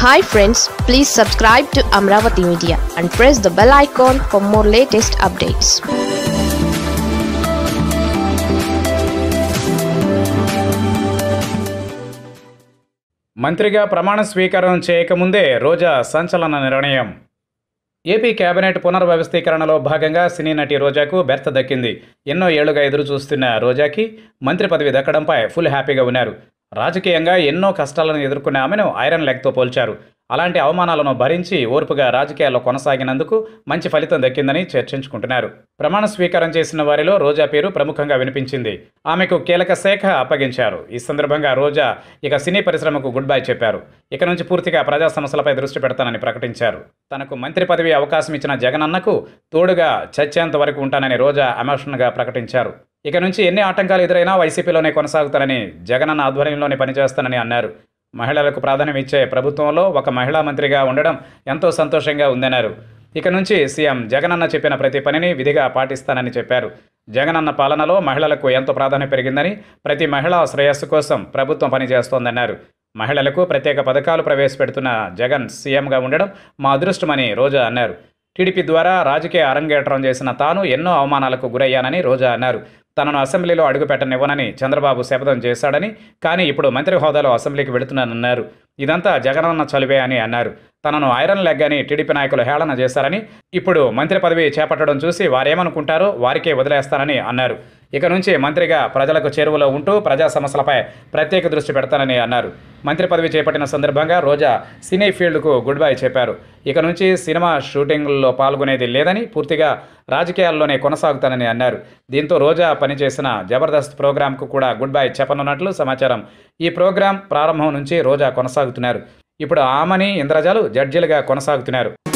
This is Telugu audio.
Hi friends, please subscribe to Amaravathi Media and press the bell icon for more latest updates. మంత్రిగా ప్రమాణ స్వీకారం చేయకముందే రోజా సంచలన నిర్ణయం. ఏపీ కేబినెట్ పునర్వ్యవస్థీకరణలో భాగంగా సినీ నటి రోజాకు బెర్త్ దక్కింది. ఎన్నో ఏళ్లుగా ఎదురు చూస్తున్న రోజాకి మంత్రి పదవి దక్కడంపై ఫుల్ హ్యాపీగా ఉన్నారు. రాజకీయంగా ఎన్నో కష్టాలను ఎదుర్కొన్న ఆమెను ఐరన్ లెగ్తో పోల్చారు. అలాంటి అవమానాలను భరించి ఓర్పుగా రాజకీయాల్లో కొనసాగినందుకు మంచి ఫలితం దక్కిందని చర్చించుకుంటున్నారు. ప్రమాణ స్వీకారం చేసిన వారిలో రోజా పేరు ప్రముఖంగా వినిపించింది. ఆమెకు కీలక శాఖ అప్పగించారు. ఈ సందర్భంగా రోజా ఇక సినీ పరిశ్రమకు గుడ్ బై చెప్పారు. ఇక నుంచి పూర్తిగా ప్రజా సమస్యలపై దృష్టి పెడతానని ప్రకటించారు. తనకు మంత్రి పదవి అవకాశం ఇచ్చిన జగనన్నకు తోడుగా చచ్చేంత వరకు ఉంటానని రోజా ఎమోషన్గా ప్రకటించారు. ఇక నుంచి ఎన్ని ఆటంకాలు ఎదురైనా వైసీపీలోనే కొనసాగుతానని, జగనన్న ఆధ్వర్యంలోనే పనిచేస్తానని అన్నారు. మహిళలకు ప్రాధాన్యం ఇచ్చే ప్రభుత్వంలో ఒక మహిళా మంత్రిగా ఉండడం ఎంతో సంతోషంగా ఉందన్నారు. ఇక నుంచి సీఎం జగనన్న చెప్పిన ప్రతి పనిని విధిగా పాటిస్తానని చెప్పారు. జగనన్న పాలనలో మహిళలకు ఎంతో ప్రాధాన్యం పెరిగిందని, ప్రతి మహిళా శ్రేయస్సు కోసం ప్రభుత్వం పనిచేస్తోందన్నారు. మహిళలకు ప్రత్యేక పథకాలు ప్రవేశపెడుతున్న జగన్ సీఎంగా ఉండడం మా అదృష్టమని రోజా అన్నారు. టీడీపీ ద్వారా రాజకీయ అరంగేట్రం చేసిన తాను ఎన్నో అవమానాలకు గురయ్యానని రోజా అన్నారు. తనను అసెంబ్లీలో అడుగుపెట్టనివ్వనని చంద్రబాబు శపథం చేశాడని, కానీ ఇప్పుడు మంత్రి హోదాలో అసెంబ్లీకి వెళుతున్నానన్నారు. ఇదంతా జగనన్న చలువే అని అన్నారు. తనను ఐరన్ లెగ్ అని టీడీపీ నాయకులు హేళన చేశారని, ఇప్పుడు మంత్రి పదవి చేపట్టడం చూసి వారేమనుకుంటారో వారికే వదిలేస్తానని అన్నారు. ఇక నుంచి మంత్రిగా ప్రజలకు చేరువలో ఉంటూ ప్రజా సమస్యలపై ప్రత్యేక దృష్టి పెడతానని అన్నారు. మంత్రి పదవి చేపట్టిన సందర్భంగా రోజా సినీ ఫీల్డ్కు గుడ్ బై చెప్పారు. ఇక నుంచి సినిమా షూటింగ్లలో పాల్గొనేది లేదని, పూర్తిగా రాజకీయాల్లోనే కొనసాగుతానని అన్నారు. దీంతో రోజా పనిచేసిన జబర్దస్త్ ప్రోగ్రాంకు కూడా గుడ్ బై చెప్పనున్నట్లు సమాచారం. ఈ ప్రోగ్రాం ప్రారంభం నుంచి రోజా కొనసాగుతున్నారు. ఇప్పుడు ఆమని, ఇంద్రజాలు జడ్జీలుగా కొనసాగుతున్నారు.